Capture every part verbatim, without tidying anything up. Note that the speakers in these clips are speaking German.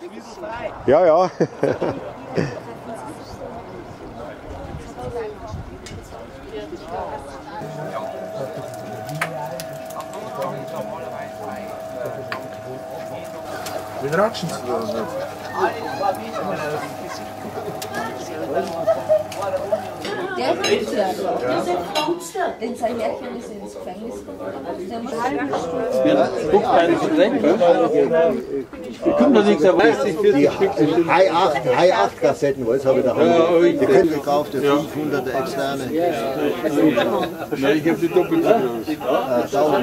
Ja, ja. Wie ratschen Sie das nicht? Der ist ja. Den sein Märchen ist ins Gefängnis gekommen. Der muss Die High acht Kassetten, was habe ich da? Die können gekauft, die fünfhundert externe. Nein, ich habe die doppelt so groß.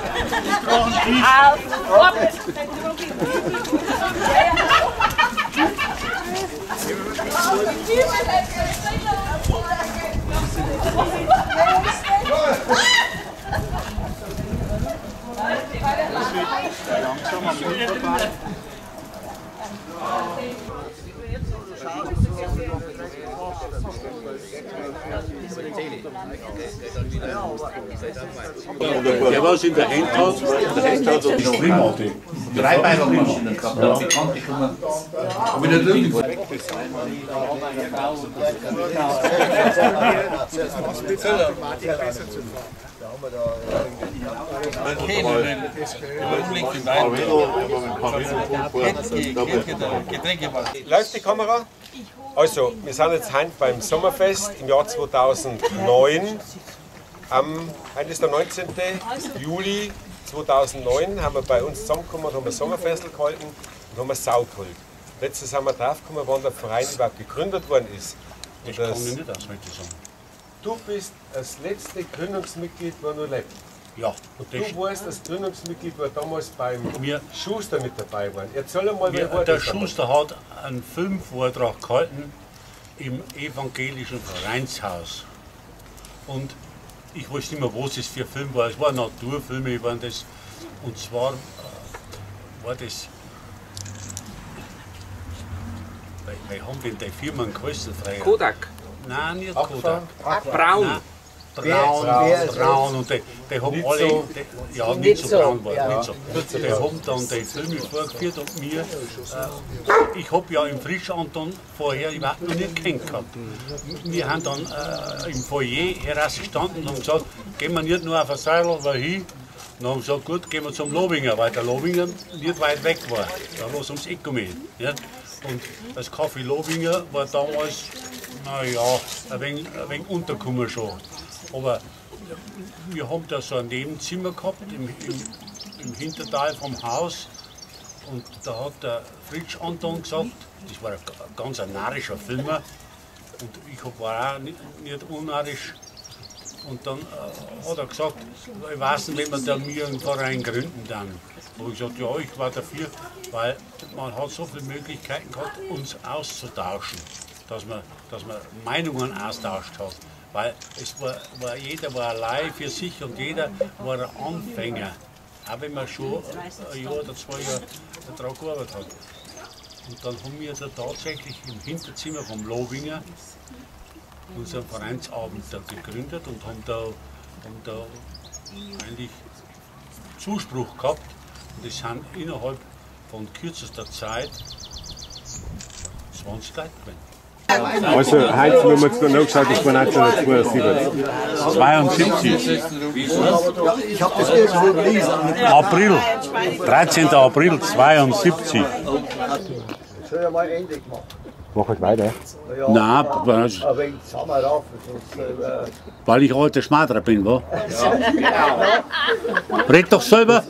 Der was in der Hand hat, in der Hand hat so die Drei Beiwagenmaschinen gehabt, da die kannte ich immer. Aber nicht wirklich. Läuft die Kamera? Also, wir sind jetzt heute beim Sommerfest im Jahr zweitausendneun. Am heute ist der neunzehnten Juli zweitausendneun haben wir bei uns zusammengekommen und haben ein Sommerfest gehalten und haben eine Sau geholt. Letztes sind wir draufgekommen, wann der Verein überhaupt gegründet worden ist. Ich kann mich nicht auswendig sagen. Du bist das letzte Gründungsmitglied, das noch lebt. Ja, Und du warst das Gründungsmitglied, das damals beim Wir- Schuster mit dabei war. Erzähl mal, Wir, wer war der das damals? Schuster hat einen Filmvortrag gehalten im evangelischen Vereinshaus. Und ich weiß nicht mehr, was es für ein Film war. Es waren Naturfilme, waren das. Und zwar äh, war das. Wir haben denn die Firmen geheißen früher? Kodak. Nein, nicht Agfa? Kodak. Braun. Nein, Braun, wer ist Braun und die, die haben Nicht alle, so. die, ja nicht so braun war, nicht so. Die haben dann die Filme vorgeführt und mir, äh, ich habe ja im Frischanton vorher überhaupt noch nicht kennt gehabt. Wir haben dann äh, im Foyer herausgestanden und haben gesagt, gehen wir nicht nur auf ein Seil aber hin. Dann haben wir gesagt, gut, gehen wir zum Lobinger, weil der Lobinger nicht weit weg war. Da war es ums Eck gekommen. Ja? Und das Café Lobinger war damals, naja, ein wenig, ein wenig untergekommen schon. Aber wir haben da so ein Nebenzimmer gehabt im, im, im Hinterteil vom Haus. Und da hat der Fritsch Anton gesagt, das war ein ganz ein narrischer Filmer. Und ich hab, war auch nicht, nicht unnarrisch. Und dann äh, hat er gesagt, ich weiß nicht, wenn wir da mir einen Verein gründen dann. Da habe ich gesagt, ja, ich war dafür, weil man hat so viele Möglichkeiten gehabt, uns auszutauschen, dass man, dass man Meinungen austauscht hat. Weil es war, war, jeder war allein für sich und jeder war ein Anfänger. Auch wenn man schon ein Jahr oder zwei Jahre daran gearbeitet hat. Und dann haben wir da tatsächlich im Hinterzimmer vom Lobinger unseren Vereinsabend da gegründet und haben da, haben da eigentlich Zuspruch gehabt. Und es sind innerhalb von kürzester Zeit zwanzig Leute gewesen. Also, Heinz, wir haben jetzt noch geschaut, das war neunzehnhundertzweiundsiebzig. zweiundsiebzig. Ich habe das irgendwo gelesen. April, dreizehnten April zweiundsiebzig. Das soll ja mal Ende gemacht. Mach ich weiter. Nein, weil, Aber wegen Sommer rauf. Sonst, äh, weil ich alter Schmadrer bin, wa? Red doch selber.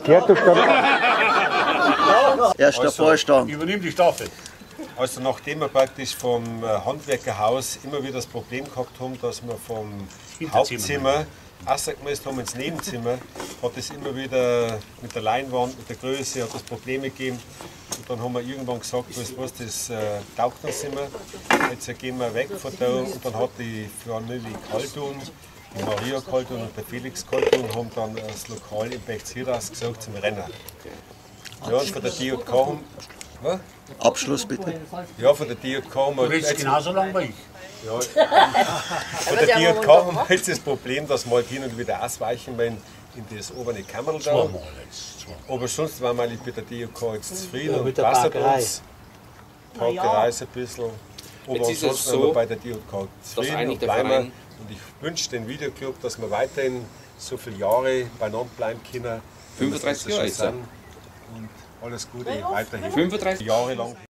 Erster Vorstand. Übernimm die Staffel. Also nachdem wir praktisch vom äh, Handwerkerhaus immer wieder das Problem gehabt haben, dass wir vom Hauptzimmer rausgemessen haben ins Nebenzimmer, hat es immer wieder mit der Leinwand, mit der Größe, hat es Probleme gegeben. Und dann haben wir irgendwann gesagt, weißt du was, das äh, taugt uns immer, jetzt gehen wir weg von da. Und dann hat die Familie Kaltun, die Maria Kaltun und der Felix Kaltun haben dann das Lokal im Bechzierhaus gesagt zum Renner. Ja, und von der D J K haben, was? Abschluss bitte. Ja, von der D J K haben Du wir redest jetzt, genauso lang wie ich. ja, von der D J K haben wir jetzt das Problem, dass wir halt hin und wieder ausweichen wollen in das obere Kammerl da. Zweimal jetzt. Zweimal. Aber sonst waren wir eigentlich bei der D J K jetzt zufrieden Ja, mit und der passt Bäckerei. uns. Tag gereist ein bisschen. Aber Jetzt ist es ansonsten so, haben wir bei der D J K zufrieden eigentlich und der bleiben. Verein- Und ich wünsche den Videoclub, dass wir weiterhin so viele Jahre beieinander bleiben können. fünfunddreißig Jahre jetzt. Und alles Gute weiterhin. fünfunddreißig Jahre lang.